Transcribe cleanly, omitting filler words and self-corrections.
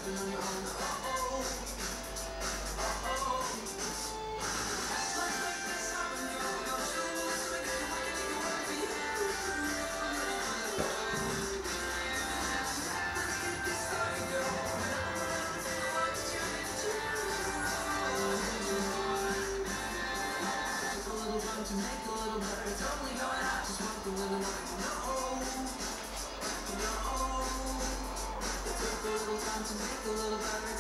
stepping on your own. Oh, oh, oh. Let's make this happen, yo. You're chilling with us, make it work, and make it work for you. Let's get this started, girl. Take a walk to your next Took a little time to make a little better. It's only going out, just want a little more. No, no. It took a little time to make a little better.